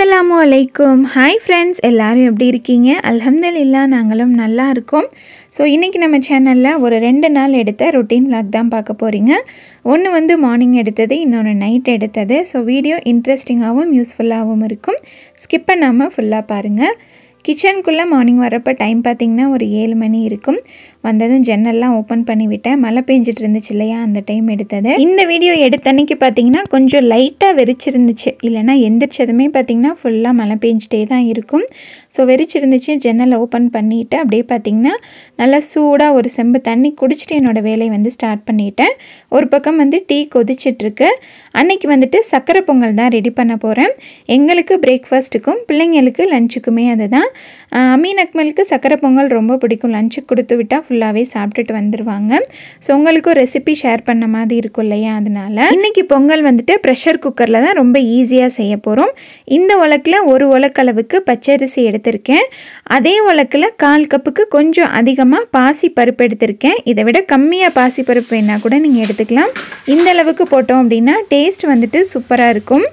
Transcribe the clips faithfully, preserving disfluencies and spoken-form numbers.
அஸ்ஸலாமு அலைக்கும். Hi friends, எல்லோரும் எப்படி இருக்கீங்க? அல்ஹம்துலில்லாஹ் நாங்களும் நல்லா இருக்கோம். ஸோ இன்றைக்கி நம்ம சேனலில் ஒரு ரெண்டு நாள் எடுத்த ரொட்டீன் vlog தான் பார்க்க போகிறீங்க. ஒன்று வந்து மார்னிங் எடுத்தது, இன்னொன்று நைட் எடுத்தது. ஸோ வீடியோ இன்ட்ரெஸ்டிங்காகவும் யூஸ்ஃபுல்லாகவும் இருக்கும். ஸ்கிப் பண்ணாமல் ஃபுல்லாக பாருங்கள். கிச்சனுக்குள்ளே மார்னிங் வரப்போ டைம் பார்த்திங்கன்னா ஒரு ஏழு மணி இருக்கும். வந்ததும் ஜன்னல்லாம் ஓப்பன் பண்ணி விட்டேன். மழை பெஞ்சிட்டு இருந்துச்சு இல்லையா, அந்த டைம் எடுத்தது. இந்த வீடியோ எடுத்த அன்னைக்கு பார்த்திங்கன்னா கொஞ்சம் லைட்டாக வெறிச்சிருந்துச்சு. இல்லைனா எந்திரிச்சதுமே பார்த்திங்கன்னா ஃபுல்லாக மழை பெஞ்சிட்டே தான் இருக்கும். ஸோ வெறிச்சிருந்துச்சு. ஜன்னலை ஓப்பன் பண்ணிவிட்டு அப்படியே பார்த்திங்கன்னா நல்லா சூடாக ஒரு செம்பு தண்ணி குடிச்சிட்டு என்னோடய வேலையை வந்து ஸ்டார்ட் பண்ணிவிட்டேன். ஒரு பக்கம் வந்து டீ கொதிச்சிட்ருக்கு. அன்னைக்கு வந்துட்டு சக்கரை பொங்கல் தான் ரெடி பண்ண போகிறேன். எங்களுக்கு பிரேக்ஃபாஸ்ட்டுக்கும் பிள்ளைங்களுக்கு லஞ்சுக்குமே அது தான். அமீன் அக்மலுக்கு சக்கரை பொங்கல் ரொம்ப பிடிக்கும். லஞ்சுக்கு கொடுத்து விட்டால் ஃபுல்லாகவே சாப்பிட்டுட்டு வந்துடுவாங்க. ஸோ உங்களுக்கும் ரெசிபி ஷேர் பண்ண மாதிரி இருக்கும் இல்லையா, அதனால் இன்றைக்கி பொங்கல் வந்துட்டு ப்ரெஷர் குக்கரில் தான் ரொம்ப ஈஸியாக செய்ய போகிறோம். இந்த உலக்கில் ஒரு உலக்களவுக்கு பச்சரிசி எடுத்திருக்கேன். அதே உலக்கில் கால் கப்புக்கு கொஞ்சம் அதிகமாக பாசி பருப்பு எடுத்திருக்கேன். இதை விட கம்மியாக பாசி பருப்பு வேணால் கூட நீங்கள் எடுத்துக்கலாம். இந்த அளவுக்கு போட்டோம் அப்படின்னா டேஸ்ட் வந்துட்டு சூப்பராக இருக்கும்.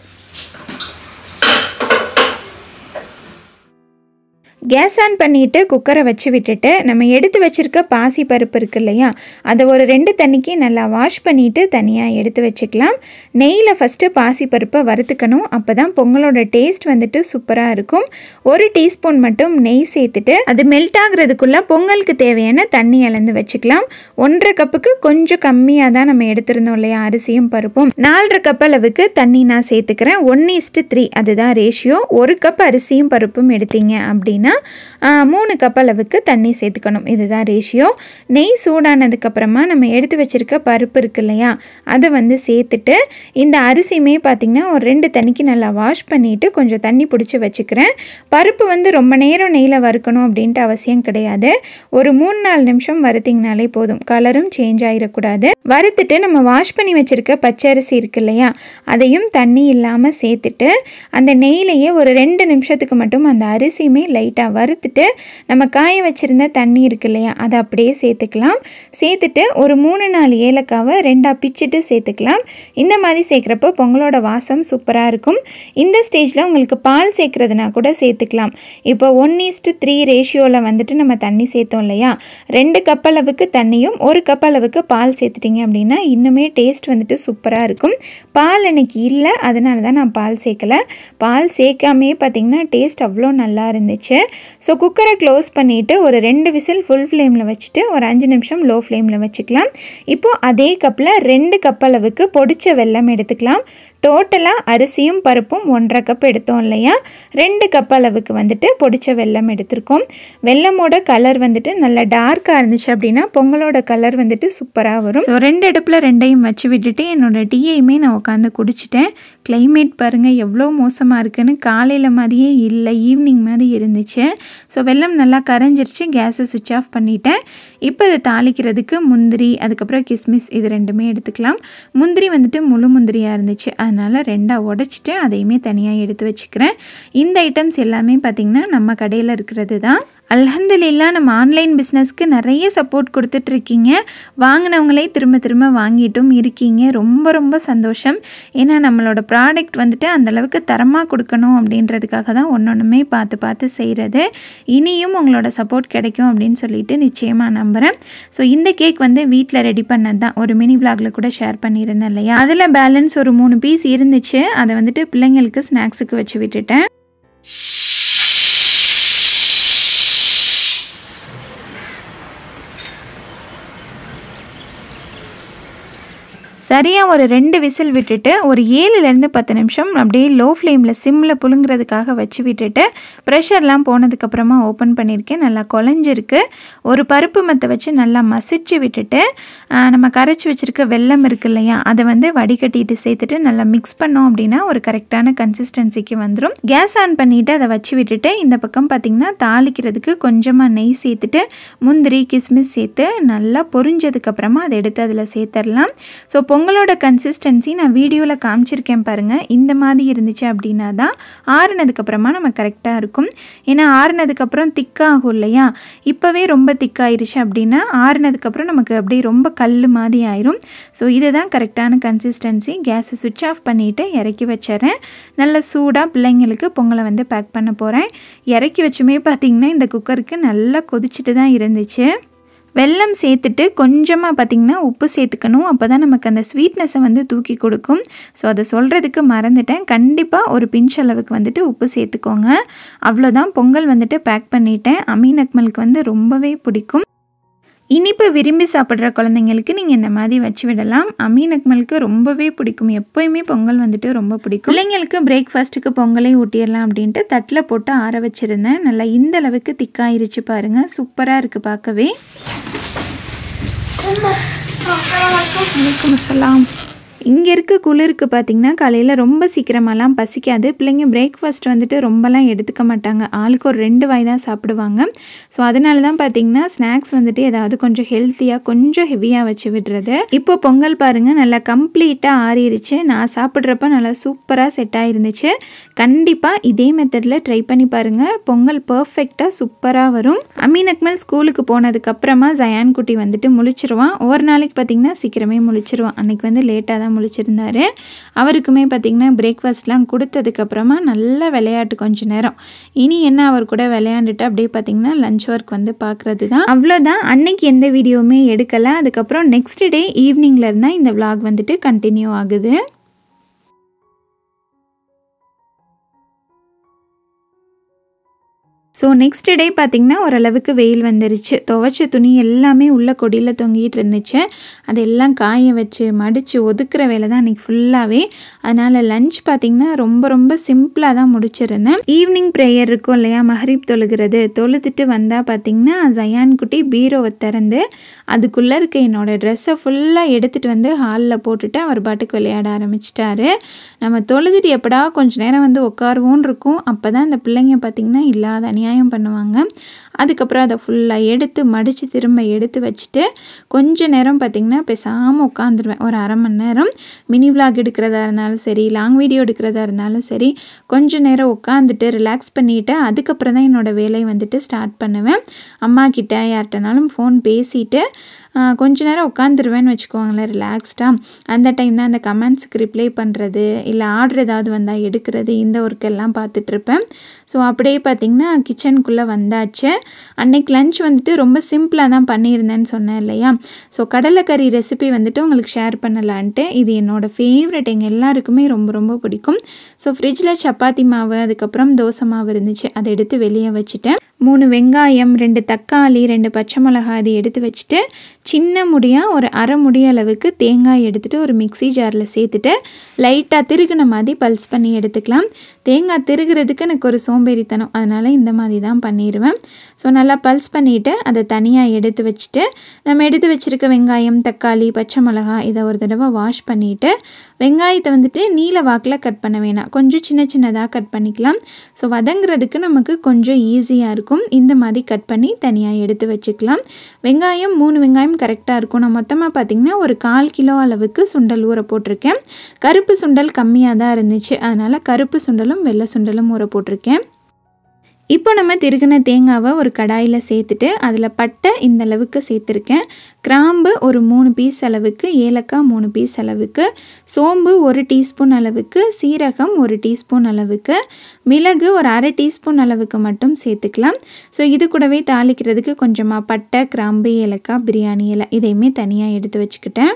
கேஸ் ஆன் பண்ணிவிட்டு குக்கரை வச்சு விட்டுட்டு நம்ம எடுத்து வச்சுருக்க பாசி பருப்பு இருக்குது இல்லையா, அதை ஒரு ரெண்டு தண்ணிக்கு நல்லா வாஷ் பண்ணிவிட்டு தனியாக எடுத்து வச்சுக்கலாம். நெய்யில் ஃபஸ்ட்டு பாசி பருப்பை வறுத்துக்கணும். அப்போ தான் பொங்கலோட டேஸ்ட் வந்துட்டு சூப்பராக இருக்கும். ஒரு டீஸ்பூன் மட்டும் நெய் சேர்த்துட்டு அது மெல்ட் ஆகுறதுக்குள்ளே பொங்கலுக்கு தேவையான தண்ணி அளந்து வச்சுக்கலாம். ஒன்றரை கப்புக்கு கொஞ்சம் கம்மியாக தான் நம்ம எடுத்திருந்தோம் இல்லையா அரிசியும் பருப்பும். நாலரை கப் அளவுக்கு தண்ணி நான் சேர்த்துக்கிறேன். ஒன் இஸ்ட்டு த்ரீ அதுதான் ரேஷியோ. ஒரு கப் அரிசியும் பருப்பும் எடுத்தீங்க அப்படின்னா மூணு கப் அளவுக்கு தண்ணி சேர்த்துக்கணும். இதுதான் ரேஷியோ. நெய் சூடானதுக்கப்புறமா நம்ம எடுத்து வச்சுருக்க பருப்பு இருக்கு இல்லையா, அதை வந்து சேர்த்துட்டு இந்த அரிசியுமே பார்த்திங்கன்னா ஒரு ரெண்டு தண்ணிக்கு நல்லா வாஷ் பண்ணிவிட்டு கொஞ்சம் தண்ணி பிடிச்சி வச்சுக்கிறேன். பருப்பு வந்து ரொம்ப நேரம் நெய்யில் வறுக்கணும் அப்படின்ட்டு அவசியம் கிடையாது. ஒரு மூணு நாலு நிமிஷம் வறுத்திங்கனாலே போதும். கலரும் சேஞ்ச் ஆகிடக்கூடாது. வறுத்துட்டு நம்ம வாஷ் பண்ணி வச்சுருக்க பச்சரிசி இருக்கு இல்லையா, அதையும் தண்ணி இல்லாமல் சேர்த்துட்டு அந்த நெய்யிலேயே ஒரு ரெண்டு நிமிஷத்துக்கு மட்டும் அந்த அரிசியுமே லைட்டாக வறுத்துட்டு நம்ம காய வச்சுருந்த தண்ணி இருக்கு இல்லையா, அதை அப்படியே சேர்த்துக்கலாம். சேர்த்துட்டு ஒரு மூணு நாலு ஏலக்காவை ரெண்டாக பிச்சுட்டு சேர்த்துக்கலாம். இந்த மாதிரி சேர்க்குறப்போ பொங்கலோட வாசம் சூப்பராக இருக்கும். இந்த ஸ்டேஜில் உங்களுக்கு பால் சேர்க்குறதுனா கூட சேர்த்துக்கலாம். இப்போ ஒன் ஈஸ்ட்டு த்ரீ ரேஷியோவில் வந்துட்டு நம்ம தண்ணி சேர்த்தோம் இல்லையா, ரெண்டு கப் அளவுக்கு தண்ணியும் ஒரு கப் அளவுக்கு பால் சேர்த்துட்டிங்க அப்படின்னா இன்னுமே டேஸ்ட் வந்துட்டு சூப்பராக இருக்கும். பால் எனக்கு இல்லை, அதனால தான் நான் பால் சேர்க்கலை. பால் சேர்க்காமே பார்த்திங்கன்னா டேஸ்ட் அவ்வளோ நல்லா இருந்துச்சு. ஸோ குக்கரை க்ளோஸ் பண்ணிவிட்டு ஒரு ரெண்டு விசில் ஃபுல் ஃப்ளேமில் வச்சுட்டு ஒரு அஞ்சு நிமிஷம் லோ ஃப்ளேமில் வச்சுக்கலாம். இப்போது அதே கப்பில் ரெண்டு கப் அளவுக்கு பொடிச்ச வெல்லம் எடுத்துக்கலாம். டோட்டலாக அரிசியும் பருப்பும் ஒன்றரை கப் எடுத்தோம் இல்லையா, ரெண்டு கப் அளவுக்கு வந்துட்டு பொடிச்ச வெல்லம் எடுத்திருக்கோம். வெல்லமோட கலர் வந்துட்டு நல்லா டார்க்காக இருந்துச்சு அப்படின்னா பொங்கலோட கலர் வந்துட்டு சூப்பராக வரும். ஸோ ரெண்டு அடுப்பில் ரெண்டையும் வச்சு விட்டுட்டு என்னோடய டீயையுமே நான் உட்காந்து குடிச்சிட்டேன். கிளைமேட் பாருங்கள் எவ்வளோ மோசமாக இருக்குதுன்னு. காலையில் மாதிரியே இல்லை, ஈவினிங் மாதிரி இருந்துச்சு. ஸோ வெல்லம் நல்லா கரைஞ்சிருச்சு. கேஸை சுவிட்ச் ஆஃப் பண்ணிட்டேன். இப்போ இதை தாளிக்கிறதுக்கு முந்திரி அதுக்கப்புறம் கிஸ்மிஸ் இது ரெண்டுமே எடுத்துக்கலாம். முந்திரி வந்துட்டு முழு முந்திரியாக இருந்துச்சு, அதனால் ரெண்டாக உடச்சிட்டு அதையுமே தனியாக எடுத்து வச்சுக்கிறேன். இந்த ஐட்டம்ஸ் எல்லாமே பார்த்திங்கன்னா நம்ம கடையில் இருக்கிறது தான். அல்ஹம்துலில்லாஹ் நம்ம ஆன்லைன் பிஸ்னஸ்க்கு நிறைய சப்போர்ட் கொடுத்துட்ருக்கீங்க. வாங்கினவங்களே திரும்ப திரும்ப வாங்கிட்டும் இருக்கீங்க. ரொம்ப ரொம்ப சந்தோஷம். ஏன்னா நம்மளோட ப்ராடக்ட் வந்துட்டு அந்தளவுக்கு தரமாக கொடுக்கணும் அப்படின்றதுக்காக தான் ஒன்று ஒன்றுமே பார்த்து பார்த்து செய்கிறது. இனியும் உங்களோட சப்போர்ட் கிடைக்கும் அப்படின்னு சொல்லிட்டு நிச்சயமாக நம்புகிறேன். ஸோ இந்த கேக் வந்து வீட்டில் ரெடி பண்ணது தான். ஒரு மினி விளாகில் கூட ஷேர் பண்ணியிருந்தேன் இல்லையா, அதில் பேலன்ஸ் ஒரு மூணு பீஸ் இருந்துச்சு. அதை வந்துட்டு பிள்ளைங்களுக்கு ஸ்நாக்ஸுக்கு வச்சு விட்டுட்டேன். சரியாக ஒரு ரெண்டு விசில் விட்டுட்டு ஒரு ஏழுலேருந்து பத்து நிமிஷம் அப்படியே லோ ஃப்ளேமில் சிம்மில் புழுங்கிறதுக்காக வச்சு விட்டுட்டு ப்ரெஷர்லாம் போனதுக்கப்புறமா ஓப்பன் பண்ணியிருக்கேன். நல்லா குழஞ்சிருக்கு. ஒரு பருப்பு மத்தை வச்சு நல்லா மசிச்சு விட்டுட்டு நம்ம கரைச்சி வச்சுருக்க வெல்லம் இருக்கு இல்லையா, அதை வந்து வடிகட்டிட்டு சேர்த்துட்டு நல்லா மிக்ஸ் பண்ணோம் அப்படின்னா ஒரு கரெக்டான கன்சிஸ்டன்சிக்கு வந்துடும். கேஸ் ஆன் பண்ணிவிட்டு அதை வச்சு விட்டுட்டு இந்த பக்கம் பார்த்திங்கன்னா தாளிக்கிறதுக்கு கொஞ்சமாக நெய் சேர்த்துட்டு முந்திரி கிஸ்மிஸ் சேர்த்து நல்லா பொரிஞ்சதுக்கப்புறமா அதை எடுத்து அதில் சேர்த்துடலாம். ஸோ பொங்கல் பொங்கலோட கன்சிஸ்டன்சி நான் வீடியோவில் காமிச்சிருக்கேன் பாருங்கள். இந்த மாதிரி இருந்துச்சு அப்படின்னா தான் ஆறுனதுக்கப்புறமா நம்ம கரெக்டாக இருக்கும். ஏன்னா ஆறுனதுக்கப்புறம் திக்காகும் இல்லையா, இப்போவே ரொம்ப திக்காயிருச்சு அப்படின்னா ஆறுனதுக்கப்புறம் நமக்கு அப்படியே ரொம்ப கல் மாதிரி ஆயிரும். ஸோ இதுதான் கரெக்டான கன்சிஸ்டன்சி. கேஸை சுவிட்ச் ஆஃப் பண்ணிவிட்டு இறக்கி வச்சிடறேன். நல்ல சூடாக பிள்ளைங்களுக்கு பொங்கலை வந்து பேக் பண்ண போகிறேன். இறக்கி வச்சுமே பார்த்திங்கன்னா இந்த குக்கருக்கு நல்லா கொதிச்சுட்டு தான் இருந்துச்சு. வெல்லம் சேர்த்துட்டு கொஞ்சமாக பார்த்திங்கன்னா உப்பு சேர்த்துக்கணும். அப்போ தான் நமக்கு அந்த ஸ்வீட்னஸை வந்து தூக்கி கொடுக்கும். ஸோ அதை சொல்கிறதுக்கு மறந்துட்டேன். கண்டிப்பாக ஒரு பிஞ்ச் அளவுக்கு வந்துட்டு உப்பு சேர்த்துக்கோங்க. அவ்வளோதான், பொங்கல் வந்துட்டு பேக் பண்ணிட்டேன். அமீன் அக்மலுக்கு வந்து ரொம்பவே பிடிக்கும். இனிப்பு விரும்பி சாப்பிட்ற குழந்தைங்களுக்கு நீங்கள் இந்த மாதிரி வச்சு விடலாம். அமீன் அக்மலுக்கு ரொம்பவே பிடிக்கும். எப்போயுமே பொங்கல் வந்துட்டு ரொம்ப பிடிக்கும். பிள்ளைங்களுக்கு பிரேக்ஃபாஸ்ட்டுக்கு பொங்கலே ஊட்டிடலாம் அப்படின்ட்டு தட்டில் போட்டு ஆற வச்சுருந்தேன். நல்லா இந்த அளவுக்கு திக்காயிருச்சு பாருங்கள். சூப்பராக இருக்குது பார்க்கவே. வலைக்கும் அஸ்ஸலாம். இங்கே இருக்க குளிருக்கு பார்த்திங்கன்னா காலையில் ரொம்ப சீக்கிரமாலாம் பசிக்காது. பிள்ளைங்க பிரேக்ஃபாஸ்ட் வந்துட்டு ரொம்பலாம் எடுத்துக்க மாட்டாங்க. ஆளுக்கு ஒரு ரெண்டு வாய் தான் சாப்பிடுவாங்க. ஸோ அதனால தான் பார்த்திங்கன்னா ஸ்நாக்ஸ் வந்துட்டு ஏதாவது கொஞ்சம் ஹெல்த்தியாக கொஞ்சம் ஹெவியாக வச்சு விடுறது. இப்போ பொங்கல் பாருங்கள் நல்லா கம்ப்ளீட்டாக ஆறிடுச்சு. நான் சாப்பிட்றப்ப நல்லா சூப்பராக செட் ஆகிருந்துச்சு. கண்டிப்பாக இதே மெத்தடில் ட்ரை பண்ணி பாருங்கள். பொங்கல் பர்ஃபெக்டாக சூப்பராக வரும். அமீன் அக்மல் ஸ்கூலுக்கு போனதுக்கப்புறமா ஜயான் குட்டி வந்துட்டு முழிச்சிருவான். ஒவ்வொரு நாளைக்கு பார்த்திங்கன்னா சீக்கிரமே முழிச்சிருவான். அன்றைக்கி வந்து லேட்டாக தான் முழிச்சிருந்தாரு. அவருக்குமே பார்த்திங்கன்னா பிரேக்ஃபாஸ்ட்லாம் கொடுத்ததுக்கப்புறமா நல்லா விளையாட்டு கொஞ்சம் நேரம். இனி என்ன அவர் கூட விளையாண்டுட்டு அப்படியே பார்த்திங்கன்னா லஞ்ச் ஒர்க் வந்து பார்க்குறது தான். அவ்வளோதான், அன்னைக்கு எந்த வீடியோவுமே எடுக்கலை. அதுக்கப்புறம் நெக்ஸ்ட் டே ஈவினிங்கில் இருந்தால் இந்த விளாக் வந்துட்டு கண்டினியூ ஆகுது. ஸோ நெக்ஸ்ட் டே பார்த்திங்கன்னா ஓரளவுக்கு வெயில் வந்துருச்சு. துவைச்ச துணி எல்லாமே உள்ள கொடியில் தொங்கிட்டு இருந்துச்சு. அதெல்லாம் காய வச்சு மடித்து ஒதுக்குற வேலை தான் அன்றைக்கி ஃபுல்லாகவே. அதனால் லஞ்ச் பார்த்திங்கன்னா ரொம்ப ரொம்ப சிம்பிளாக தான் முடிச்சிருந்தேன். ஈவினிங் ப்ரேயர் இருக்கும் இல்லையா, மஹ்ரிப் தொழுகிறது, தொழுதுட்டு வந்தால் பார்த்திங்கன்னா ஜயான் குட்டி பீரோவை திறந்து அதுக்குள்ளே இருக்க என்னோடய ட்ரெஸ்ஸை ஃபுல்லாக எடுத்துகிட்டு வந்து ஹாலில் போட்டுட்டு அவர் பாட்டுக்கு விளையாட ஆரம்பிச்சிட்டாரு. நம்ம தொழுதுட்டு எப்படா கொஞ்சம் நேரம் வந்து உட்காருவோன்னு இருக்கும். அப்போ தான் இந்த பிள்ளைங்க பார்த்திங்கன்னா இல்லாத அநியாயம் பண்ணுவாங்க. அதுக்கப்புறம் அதை ஃபுல்லாக எடுத்து மடித்து திரும்ப எடுத்து வச்சுட்டு கொஞ்ச நேரம் பார்த்திங்கன்னா பேசாமல் உட்காந்துருவேன். ஒரு அரை மணி நேரம் மினி விளாக் எடுக்கிறதா இருந்தாலும் சரி, லாங் வீடியோ எடுக்கிறதா இருந்தாலும் சரி, கொஞ்சம் நேரம் உட்காந்துட்டு ரிலாக்ஸ் பண்ணிவிட்டு அதுக்கப்புறம் தான் என்னோடய வேலையை வந்துட்டு ஸ்டார்ட் பண்ணுவேன். அம்மா கிட்ட யார்கிட்டனாலும் ஃபோன் பேசிவிட்டு கொஞ்ச நேரம் உட்காந்துருவேன்னு வச்சுக்கோங்களேன் ரிலாக்ஸ்டாக. அந்த டைம் தான் அந்த கமெண்ட்ஸுக்கு ரிப்ளை பண்ணுறது, இல்லை ஆர்டர் ஏதாவது வந்தால் எடுக்கிறது, இந்த ஒர்க்கெல்லாம் பார்த்துட்ருப்பேன். ஸோ அப்படியே பார்த்திங்கன்னா கிச்சனுக்குள்ளே வந்தாச்சு. அன்னைக்கு லன்ச் வந்துட்டு ரொம்ப சிம்பிளாக தான் பண்ணியிருந்தேன்னு சொன்னேன் இல்லையா. ஸோ கடலைக்கறி ரெசிபி வந்துட்டு உங்களுக்கு ஷேர் பண்ணலான்ட்டு. இது என்னோடய ஃபேவரெட், எங்கள் எல்லாருக்குமே ரொம்ப ரொம்ப பிடிக்கும். ஸோ ஃப்ரிட்ஜில் சப்பாத்தி மாவு அதுக்கப்புறம் தோசை மாவு இருந்துச்சு, அதை எடுத்து வெளியே வச்சுட்டேன். மூணு வெங்காயம், ரெண்டு தக்காளி, ரெண்டு பச்சை மிளகாய் அது எடுத்து வச்சுட்டு சின்ன முடியாக ஒரு அரை முடி அளவுக்கு தேங்காய் எடுத்துகிட்டு ஒரு மிக்சி ஜாரில் சேர்த்துட்டு லைட்டாக திருகுன மாதிரி பல்ஸ் பண்ணி எடுத்துக்கலாம். தேங்காய் திருகிறதுக்கு எனக்கு ஒரு சோம்பேறித்தனம், அதனால் இந்த மாதிரி தான் பண்ணிடுவேன். ஸோ நல்லா பல்ஸ் பண்ணிவிட்டு அதை தனியாக எடுத்து வச்சுட்டு நம்ம எடுத்து வச்சுருக்க வெங்காயம், தக்காளி, பச்சை மிளகாய் இதை ஒரு தடவை வாஷ் பண்ணிவிட்டு வெங்காயத்தை வந்துட்டு நீல வாக்கில் கட் பண்ண வேணாம், கொஞ்சம் சின்ன சின்னதாக கட் பண்ணிக்கலாம். ஸோ வதங்குறதுக்கு நமக்கு கொஞ்சம் ஈஸியாக இருக்கும். இந்த மாதிரி கட் பண்ணி தனியாக எடுத்து வச்சுக்கலாம். வெங்காயம் மூணு வெங்காயம் கரெக்டாக இருக்கும். நான் மொத்தமாக பார்த்திங்கன்னா ஒரு கால் கிலோ அளவுக்கு சுண்டல் ஊற போட்டிருக்கேன். கருப்பு சுண்டல் கம்மியாக தான் இருந்துச்சு, அதனால் கருப்பு சுண்டலும் வெள்ளை சுண்டலும் ஊற போட்டிருக்கேன். இப்போ நம்ம திருகின தேங்காவை ஒரு கடாயில் சேர்த்துட்டு அதில் பட்டை இந்த அளவுக்கு சேர்த்துருக்கேன், கிராம்பு ஒரு மூணு பீஸ் அளவுக்கு, ஏலக்காய் மூணு பீஸ் அளவுக்கு, சோம்பு ஒரு டீஸ்பூன் அளவுக்கு, சீரகம் ஒரு டீஸ்பூன் அளவுக்கு, மிளகு ஒரு அரை டீஸ்பூன் அளவுக்கு மட்டும் சேர்த்துக்கலாம். ஸோ இது கூடவே தாளிக்கிறதுக்கு கொஞ்சமாக பட்டை, கிராம்பு, ஏலக்காய், பிரியாணி இலை இதையுமே தனியாக எடுத்து வச்சுக்கிட்டேன்.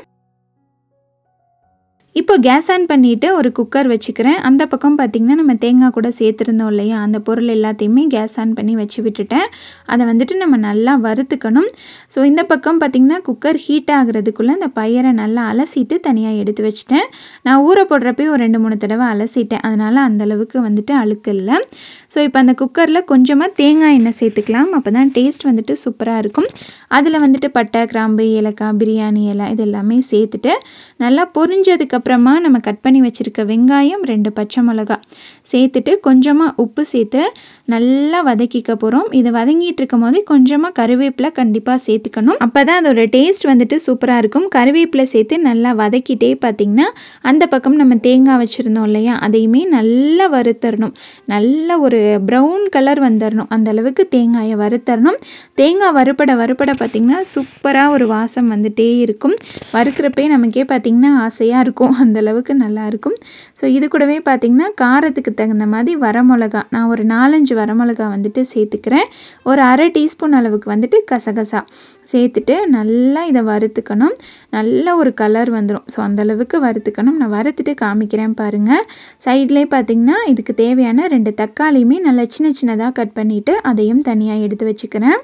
இப்போ கேஸ் ஆன் பண்ணிவிட்டு ஒரு குக்கர் வச்சுக்கிறேன். அந்த பக்கம் பார்த்திங்கன்னா நம்ம தேங்காய் கூட சேர்த்துருந்தோம் இல்லையா, அந்த பொருள் எல்லாத்தையுமே கேஸ் ஆன் பண்ணி வச்சு விட்டுட்டேன். அதை வந்துட்டு நம்ம நல்லா வறுத்துக்கணும். ஸோ இந்த பக்கம் பார்த்திங்கன்னா குக்கர் ஹீட் ஆகுறதுக்குள்ளே அந்த பயிரை நல்லா அலசிட்டு தனியாக எடுத்து வச்சுட்டேன். நான் ஊற போடுறப்பே ஒரு ரெண்டு மூணு தடவை அலசிட்டேன், அதனால் அந்தளவுக்கு வந்துட்டு அழுக்கு இல்லை. ஸோ இப்போ அந்த குக்கரில் கொஞ்சமாக தேங்காய் எண்ணெய் சேர்த்துக்கலாம், அப்போ தான் டேஸ்ட் வந்துட்டு சூப்பராக இருக்கும். அதில் வந்துட்டு பட்டை, கிராம்பு, ஏலக்காய், பிரியாணி இலை இது எல்லாமே சேர்த்துட்டு நல்லா பொரிஞ்சதுக்கப்புறமா நம்ம கட் பண்ணி வச்சுருக்க வெங்காயம், ரெண்டு பச்சை மிளகா சேர்த்துட்டு கொஞ்சமாக உப்பு சேர்த்து நல்லா வதக்கிக்க போகிறோம். இது வதங்கிட்டு இருக்கும் போது கொஞ்சமாக கருவேப்பிலை கண்டிப்பாக சேர்த்துக்கணும். அப்போ தான் அதோட டேஸ்ட் வந்துட்டு சூப்பராக இருக்கும். கருவேப்பிலை சேர்த்து நல்லா வதக்கிட்டே பார்த்திங்கன்னா அந்த பக்கம் நம்ம தேங்காய் வச்சுருந்தோம் இல்லையா, அதையுமே நல்லா வறுத்தரணும். நல்ல ஒரு ப்ரௌன் கலர் வந்துடணும். அந்த அளவுக்கு தேங்காயை வறுத்தரணும். தேங்காய் வறுப்பட வறுப்பட பார்த்திங்கன்னா சூப்பராக ஒரு வாசம் வந்துட்டே இருக்கும். வறுக்கிறப்பே நமக்கே பார்த்திங்கன்னா ஆசையாக இருக்கும். அந்தளவுக்கு நல்லாயிருக்கும். ஸோ இது கூடவே பார்த்திங்கன்னா காரத்துக்கு தகுந்த மாதிரி வரமிளகா, நான் ஒரு நாலஞ்சு வரமிளகா வந்துட்டு சேர்த்துக்கிறேன். ஒரு அரை டீஸ்பூன் அளவுக்கு வந்துட்டு கசகசா சேர்த்துட்டு நல்லா இதை வறுத்துக்கணும். நல்ல ஒரு கலர் வந்துடும். ஸோ அந்தளவுக்கு வறுத்துக்கணும். நான் வறுத்துட்டு காமிக்கிறேன் பாருங்கள். சைட்லேயே பார்த்திங்கன்னா இதுக்கு தேவையான ரெண்டு தக்காளியுமே நல்லா சின்ன சின்னதாக கட் பண்ணிவிட்டு அதையும் தனியாக எடுத்து வச்சுக்கிறேன்.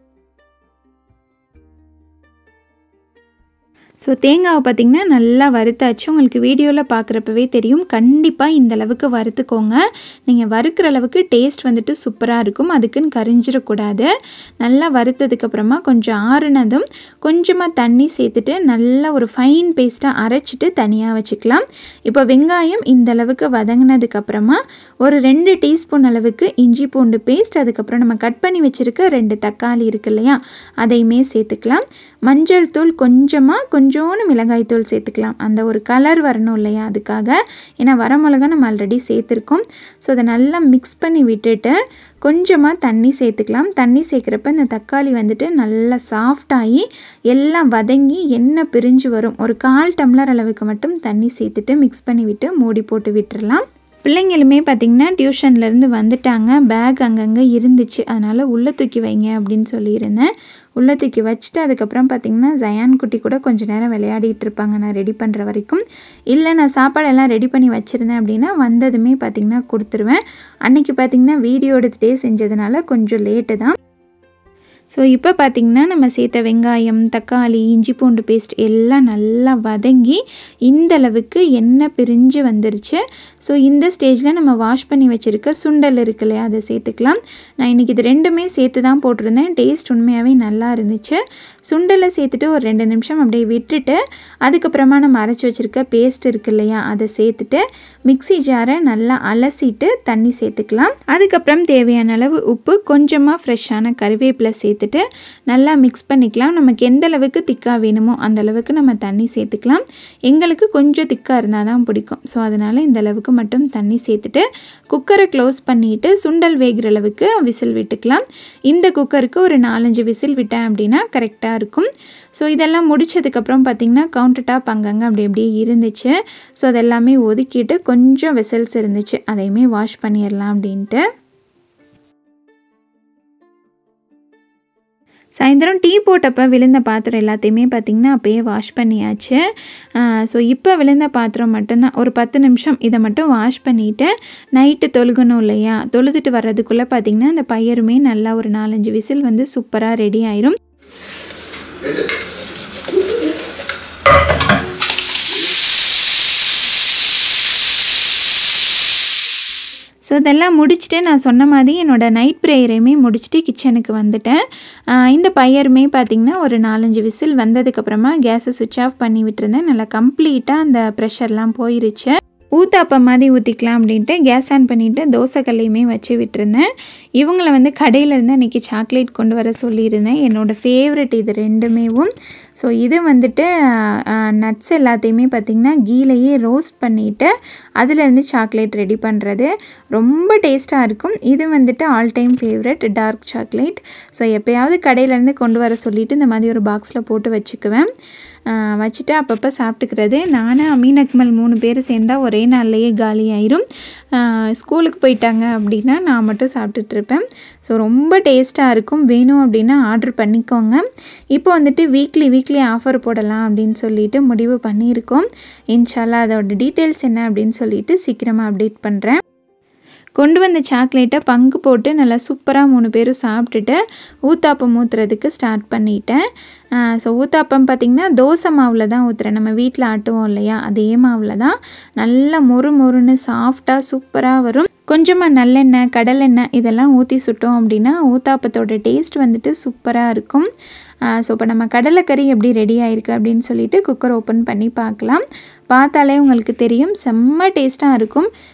ஸோ தேங்காவை பார்த்திங்கன்னா நல்லா வறுத்தாச்சு. உங்களுக்கு வீடியோவில் பார்க்குறப்பவே தெரியும். கண்டிப்பாக இந்த அளவுக்கு வறுத்துக்கோங்க. நீங்கள் வறுக்கிற அளவுக்கு டேஸ்ட் வந்துட்டு சூப்பராக இருக்கும். அதுக்குன்னு கரிஞ்சிடக்கூடாது. நல்லா வறுத்ததுக்கப்புறமா கொஞ்சம் ஆறுனதும் கொஞ்சமாக தண்ணி சேர்த்துட்டு நல்லா ஒரு ஃபைன் பேஸ்ட்டாக அரைச்சிட்டு தனியாக வச்சுக்கலாம். இப்போ வெங்காயம் இந்த அளவுக்கு வதங்கினதுக்கப்புறமா ஒரு ரெண்டு டீஸ்பூன் அளவுக்கு இஞ்சி பூண்டு பேஸ்ட், அதுக்கப்புறம் நம்ம கட் பண்ணி வச்சுருக்க ரெண்டு தக்காளி இருக்கு இல்லையா, அதையுமே சேர்த்துக்கலாம். மஞ்சள் தூள் கொஞ்சமாக, கொஞ்சோன்னு மிளகாய் தூள் சேர்த்துக்கலாம். அந்த ஒரு கலர் வரணும் இல்லையா, அதுக்காக. ஏன்னா வரமிளகா நம்ம ஆல்ரெடி சேர்த்துருக்கோம். ஸோ அதை நல்லா மிக்ஸ் பண்ணி விட்டுட்டு கொஞ்சமாக தண்ணி சேர்த்துக்கலாம். தண்ணி சேர்க்குறப்ப இந்த தக்காளி வந்துட்டு நல்லா சாஃப்டாகி எல்லாம் வதங்கி எண்ணெய் பிரிஞ்சு வரும். ஒரு கால் டம்ளர் அளவுக்கு மட்டும் தண்ணி சேர்த்துட்டு மிக்ஸ் பண்ணி விட்டு மூடி போட்டு விட்டுறலாம். பிள்ளைங்களுமே பார்த்திங்கன்னா டியூஷன்லேருந்து வந்துட்டாங்க. பேக் அங்கங்கே இருந்துச்சு, அதனால் உள்ளே தூக்கி வைங்க அப்படின்னு சொல்லியிருந்தேன். உள்ளே தூக்கி வச்சுட்டு அதுக்கப்புறம் பார்த்திங்கன்னா ஜயான் குட்டி கூட கொஞ்சம் நேரம் விளையாடிட்டு இருப்பாங்க நான் ரெடி பண்ணுற வரைக்கும். இல்லை நான் சாப்பாடெல்லாம் ரெடி பண்ணி வச்சுருந்தேன் அப்படின்னா வந்ததுமே பார்த்திங்கன்னா கொடுத்துருவேன். அன்றைக்கி பார்த்திங்கன்னா வீடியோ எடுத்துகிட்டே செஞ்சதுனால கொஞ்சம் லேட்டு தான். ஸோ இப்போ பார்த்திங்கன்னா நம்ம சேர்த்த வெங்காயம், தக்காளி, இஞ்சி பூண்டு பேஸ்ட் எல்லாம் நல்லா வதங்கி இந்தளவுக்கு எண்ணெய் பிரிஞ்சு வந்துருச்சு. ஸோ இந்த ஸ்டேஜில் நம்ம வாஷ் பண்ணி வச்சுருக்க சுண்டல் இருக்கு இல்லையா, அதை சேர்த்துக்கலாம். நான் இன்றைக்கி இது ரெண்டுமே சேர்த்து தான் போட்டிருந்தேன். டேஸ்ட் உண்மையாகவே நல்லா இருந்துச்சு. சுண்டலை சேர்த்துட்டு ஒரு ரெண்டு நிமிஷம் அப்படியே விட்டுட்டு அதுக்கப்புறமா நம்ம அரைச்சி வச்சுருக்க பேஸ்ட் இருக்கு இல்லையா, அதை சேர்த்துட்டு மிக்ஸி ஜாரை நல்லா அலசிட்டு தண்ணி சேர்த்துக்கலாம். அதுக்கப்புறம் தேவையான அளவு உப்பு, கொஞ்சமாக ஃப்ரெஷ்ஷான கருவேப்பிலை சேர்த்துட்டு நல்லா மிக்ஸ் பண்ணிக்கலாம். நமக்கு எந்த அளவுக்கு திக்காக வேணுமோ அந்த அளவுக்கு நம்ம தண்ணி சேர்த்துக்கலாம். எங்களுக்கு கொஞ்சம் திக்காக இருந்தால் தான் பிடிக்கும். ஸோ அதனால் இந்த அளவுக்கு மட்டும் தண்ணி சேர்த்துட்டு குக்கரை க்ளோஸ் பண்ணிவிட்டு சுண்டல் வேகிற அளவுக்கு விசில் விட்டுக்கலாம். இந்த குக்கருக்கு ஒரு நாலஞ்சு விசில் விட்டேன் அப்படின்னா கரெக்டாக இருக்கும். ஸோ இதெல்லாம் முடித்ததுக்கப்புறம் பார்த்திங்கன்னா கவுண்டர் டாப் அங்கங்கே அப்படி அப்படியே இருந்துச்சு. ஸோ அதெல்லாமே ஒதுக்கிட்டு கொஞ்சம் விசில்ஸ் இருந்துச்சு, அதையுமே வாஷ் பண்ணிடலாம் அப்படின்ட்டு. சாயந்தரம் டீ போட்டப்போ விழுந்த பாத்திரம் எல்லாத்தையுமே பார்த்திங்கன்னா அப்போயே வாஷ் பண்ணியாச்சு. ஸோ இப்போ விழுந்த பாத்திரம் மட்டும்தான். ஒரு பத்து நிமிஷம் இதை மட்டும் வாஷ் பண்ணிவிட்டு நைட்டு தொழுகணும் இல்லையா, தொழுதுட்டு வர்றதுக்குள்ளே பார்த்திங்கன்னா அந்த பயிறுமே நல்லா ஒரு நாலஞ்சு விசில் வந்து சூப்பராக ரெடி ஆயிரும். ஸோ இதெல்லாம் முடிச்சுட்டு நான் சொன்ன மாதிரி என்னோடய நைட் ப்ரேயரையுமே முடிச்சுட்டு கிச்சனுக்கு வந்துட்டேன். இந்த பையருமே பார்த்திங்கன்னா ஒரு நாலஞ்சு விசில் வந்ததுக்கப்புறமா கேஸை சுவிட்ச் ஆஃப் பண்ணி விட்டுருந்தேன். நல்லா கம்ப்ளீட்டாக அந்த ப்ரெஷர்லாம் போயிருச்சு. ஊத்தாப்பம் மாதிரி ஊற்றிக்கலாம் அப்படின்ட்டு கேஸ் ஆன் பண்ணிவிட்டு தோசைக்கல்லையுமே வச்சு விட்டுருந்தேன். இவங்கள வந்து கடையிலேருந்து அன்றைக்கி சாக்லேட் கொண்டு வர சொல்லியிருந்தேன். என்னோடய ஃபேவரெட் இது ரெண்டுமேவும். ஸோ இது வந்துட்டு நட்ஸ் எல்லாத்தையுமே பார்த்திங்கன்னா கீலையே ரோஸ்ட் பண்ணிவிட்டு அதிலேருந்து சாக்லேட் ரெடி பண்ணுறது ரொம்ப டேஸ்ட்டாக இருக்கும். இது வந்துட்டு all time favourite dark chocolate. So எப்போயாவது கடையிலேருந்து கொண்டு வர சொல்லிவிட்டு இந்த மாதிரி ஒரு பாக்ஸில் போட்டு வச்சுக்குவேன். வச்சுட்டு அப்பப்போ சாப்பிட்டுக்கிறது. நானும் அமீன் அக்மல் மூணு பேர் சேர்ந்தால் ஒரே நாள்லேயே காலி ஆயிரும். ஸ்கூலுக்கு போயிட்டாங்க அப்படின்னா நான் மட்டும் சாப்பிட்டுட்ருப்பேன். ஸோ ரொம்ப டேஸ்ட்டாக இருக்கும். வேணும் அப்படின்னா ஆர்டர் பண்ணிக்கோங்க. இப்போ வந்துட்டு வீக்லி வீக்லி ஆஃபர் போடலாம் அப்படின்னு சொல்லிட்டு முடிவு பண்ணியிருக்கோம். இன்ஷால்லா அதோட டீட்டெயில்ஸ் என்ன அப்படின்னு சொல்லிட்டு சீக்கிரமாக அப்டேட் பண்ணுறேன். கொண்டு வந்த சாக்லேட்டை பங்கு போட்டு நல்லா சூப்பராக மூணு பேரும் சாப்பிட்டுட்டு ஊத்தாப்பம் ஊற்றுறதுக்கு ஸ்டார்ட் பண்ணிட்டேன். ஸோ ஊத்தாப்பம் பார்த்திங்கன்னா தோசை மாவில் தான் ஊற்றுறேன். நம்ம வீட்டில் ஆட்டுவோம் இல்லையா, அதே மாவில் தான். நல்லா மொறு மொறுன்னு சாஃப்டாக சூப்பராக வரும். கொஞ்சமாக நல்லெண்ணெய், கடலெண்ணெய் இதெல்லாம் ஊற்றி சுட்டோம் அப்படின்னா ஊத்தாப்பத்தோட டேஸ்ட் வந்துட்டு சூப்பராக இருக்கும். ஸோ இப்போ நம்ம கடலைக்கறி எப்படி ரெடி ஆகிருக்கு அப்படின்னு சொல்லிட்டு குக்கர் ஓப்பன் பண்ணி பார்க்கலாம். பார்த்தாலே உங்களுக்கு தெரியும் செம்ம டேஸ்ட்டாக இருக்கும்.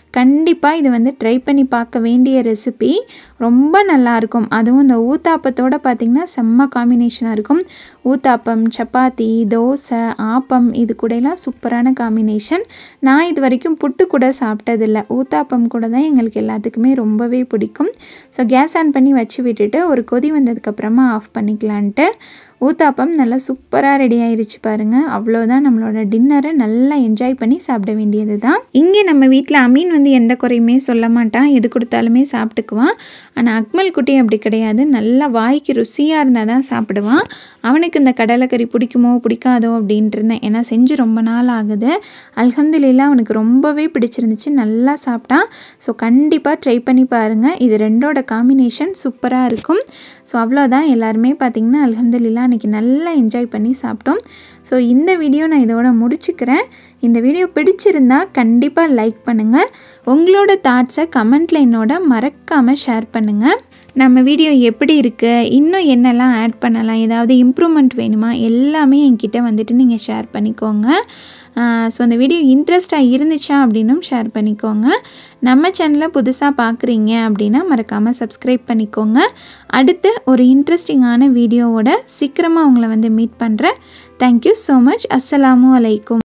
கண்டிப்பாக இது வந்து ட்ரை பண்ணி பார்க்க வேண்டிய ரெசிபி. ரொம்ப நல்லாயிருக்கும். அதுவும் இந்த ஊத்தாப்பத்தோடு பார்த்திங்கன்னா செம்ம காம்பினேஷனாக இருக்கும். ஊத்தாப்பம், சப்பாத்தி, தோசை, ஆப்பம் இது கூடலாம் சூப்பரான காம்பினேஷன். நான் இது வரைக்கும் புட்டு கூட சாப்பிட்டதில்லை. ஊத்தாப்பம் கூட தான் எங்களுக்கு எல்லாத்துக்குமே ரொம்பவே பிடிக்கும். ஸோ கேஸ் ஆன் பண்ணி வச்சு விட்டுட்டு ஒரு கொதி வந்ததுக்கப்புறமா ஆஃப் பண்ணிக்கலான்ட்டு ஊத்தாப்பம் நல்லா சூப்பராக ரெடி ஆயிடுச்சு பாருங்கள். அவ்வளோதான், நம்மளோட டின்னரை நல்லா என்ஜாய் பண்ணி சாப்பிட வேண்டியது தான். இங்கே நம்ம வீட்டில் அமீன் வந்து எந்த குறையுமே சொல்ல மாட்டான், எது கொடுத்தாலுமே சாப்பிட்டுக்குவான். ஆனால் அக்மல் குட்டி அப்படி கிடையாது. நல்லா வாய்க்கு ருசியாக இருந்தால் தான் சாப்பிடுவான். அவனுக்கு இந்த கடலைக்கறி பிடிக்குமோ பிடிக்காதோ அப்படின்ட்டு இருந்தேன். ஏன்னா செஞ்சு ரொம்ப நாள் ஆகுது. அல்ஹம்துலில்லாஹ் அவனுக்கு ரொம்பவே பிடிச்சிருந்துச்சு, நல்லா சாப்பிட்டான். ஸோ கண்டிப்பாக ட்ரை பண்ணி பாருங்கள். இது ரெண்டோட காம்பினேஷன் சூப்பராக இருக்கும். ஸோ அவ்வளோதான், எல்லாருமே பார்த்திங்கன்னா அல்ஹம்துலில்லாஹ் அன்றைக்கி நல்லா என்ஜாய் பண்ணி சாப்பிட்டோம். ஸோ இந்த வீடியோ நான் இதோட முடிச்சுக்கிறேன். இந்த வீடியோ பிடிச்சிருந்தா கண்டிப்பாக லைக் பண்ணுங்கள். உங்களோட தாட்ஸை கமெண்ட்டில் என்னோட மறக்காமல் ஷேர் பண்ணுங்கள். நம்ம வீடியோ எப்படி இருக்குது, இன்னும் என்னெல்லாம் ஆட் பண்ணலாம், ஏதாவது இம்ப்ரூவ்மெண்ட் வேணுமா, எல்லாமே என்கிட்ட வந்துட்டு நீங்கள் ஷேர் பண்ணிக்கோங்க. ஸோ அந்த வீடியோ இன்ட்ரெஸ்ட்டாக இருந்துச்சா அப்படின்னும் ஷேர் பண்ணிக்கோங்க. நம்ம சேனலை புதுசாக பார்க்குறீங்க அப்படின்னா மறக்காமல் சப்ஸ்கிரைப் பண்ணிக்கோங்க. அடுத்து ஒரு இன்ட்ரெஸ்டிங்கான வீடியோவோட சீக்கிரமாக உங்களை வந்து மீட் பண்ணுறேன். Thank you so much. அஸ்ஸலாமு அலைக்கும்.